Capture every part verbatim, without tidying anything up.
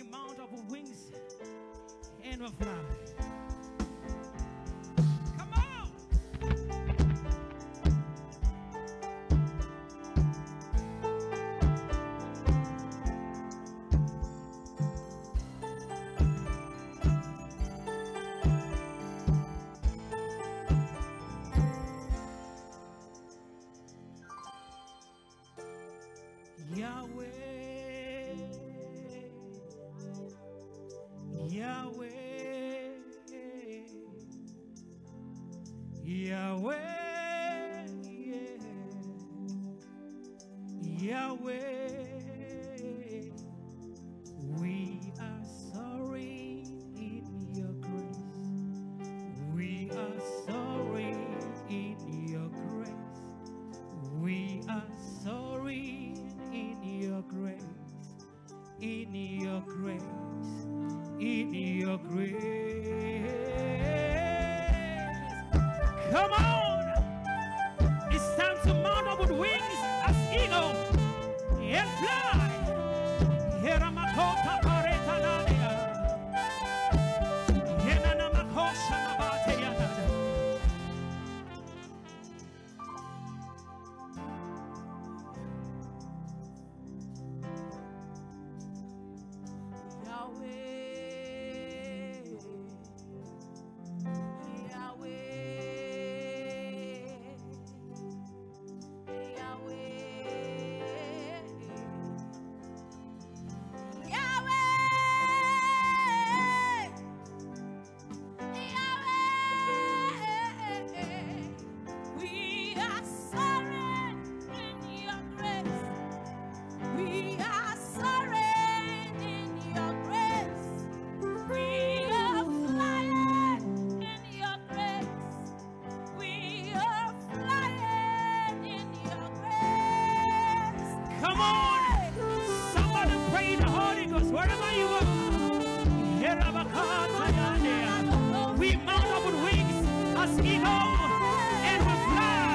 mount up with wings and will fly. Come on! Yahweh, Yahweh, Yahweh, Yahweh, we are sorry in your grace. We are sorry in your grace. We are sorry in your grace. In your grace. In your grace. Come on! It's time to mount up with wings as eagle and fly. Heramakota paretanania. Henanamakosha nabateyanada. We mount up with wings as eagle and we fly.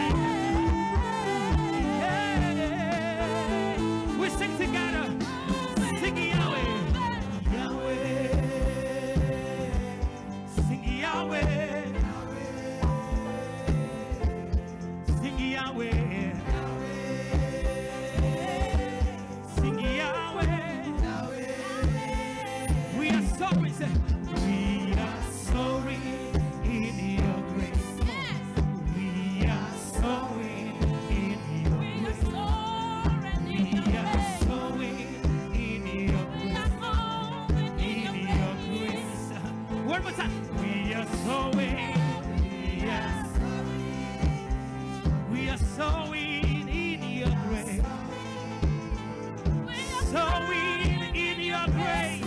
Yeah. We sing together, sing Yahweh, Yahweh, sing Yahweh, sing Yahweh, sing Yahweh. We are sorry, say. We are sorry in your grace. We are sorry in your grace. We are sorry in your grace. In your grace. One more time. We are sorry. Yes. We are sorry in your grace. Sorry in your grace.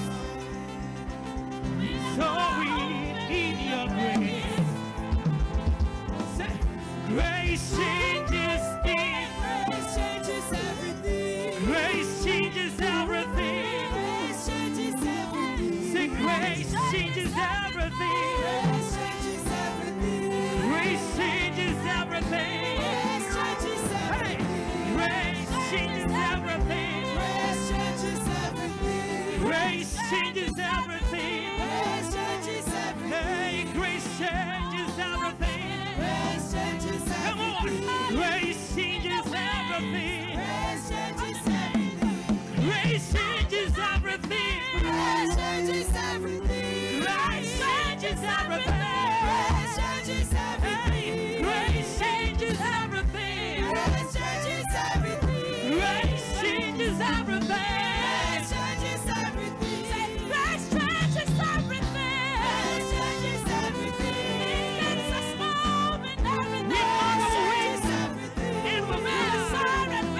Sorry in your grace. Say, grace changes things. Grace changes everything. Grace changes everything. Grace changes everything. Say, grace changes everything. Grace changes everything. Grace changes everything. Grace changes Hey, everything. grace changes everything. Grace changes everything. Grace changes everything. Grace changes everything. Hey, grace changes everything. Grace changes Come on, everything. grace changes everything. Grace changes everything. Grace changes everything. Grace changes everything. Grace changes everything. Grace changes everything. Hey, grace changes everything. Grace changes everything. Grace changes everything. Grace changes everything. Grace changes everything. Grace changes everything. It makes us move in everything. Grace changes everything. And we're sorry.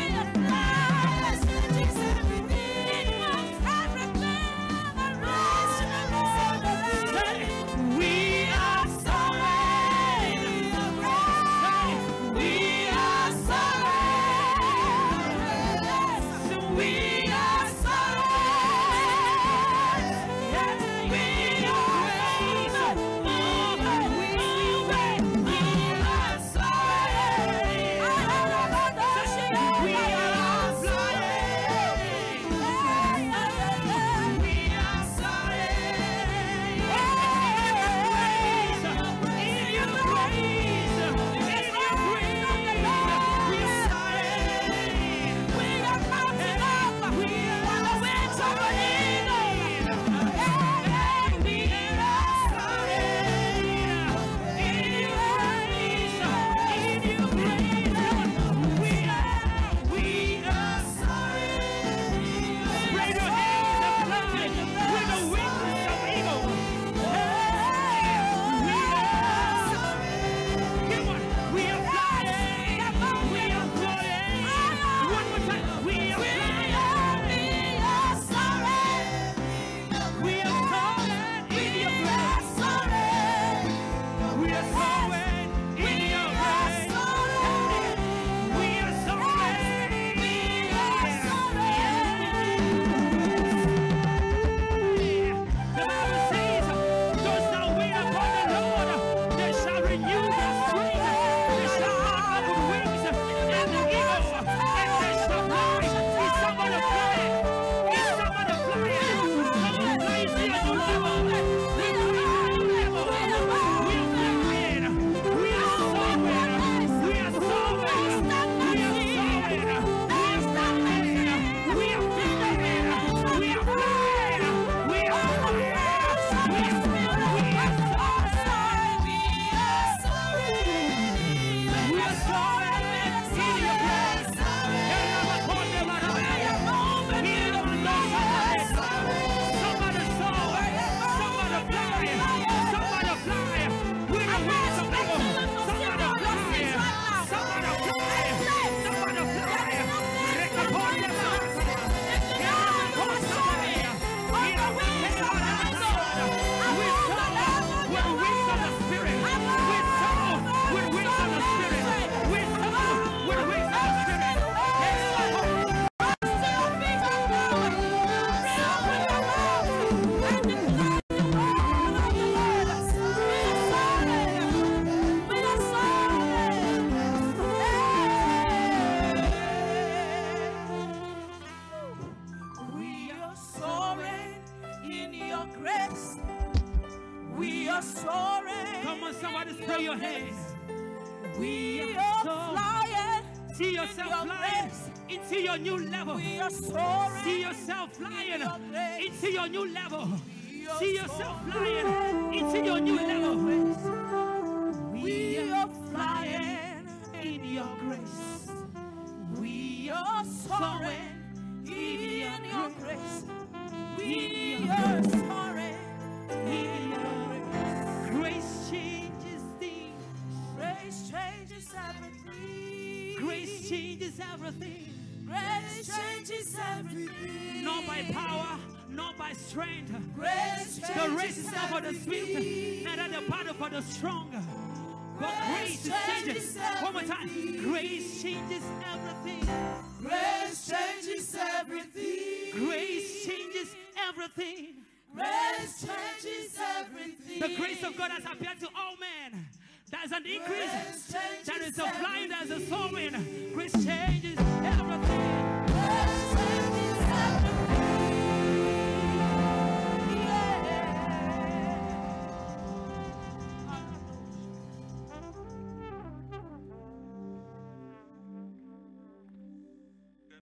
Wave your hands. We are flying. See yourself your flying grace. into your new level. We are soaring. See yourself flying in your grace. into your new level. We are See yourself flying soaring into your new in your level. grace. We are flying in your grace. We are soaring in your grace. We are soaring in your grace. Grace changes things. Grace changes everything. Grace changes everything. Grace changes everything. Not by power, not by strength. Grace The changes race is not for the swift, everything. neither the battle for the strong. But Grace grace changes. changes One more time. everything. Grace changes everything. Grace changes everything. Grace changes everything. Grace changes everything. The grace of God has appeared to all men. There's an increase. Grace changes There is a flying, there's a everything. soaring. Grace changes.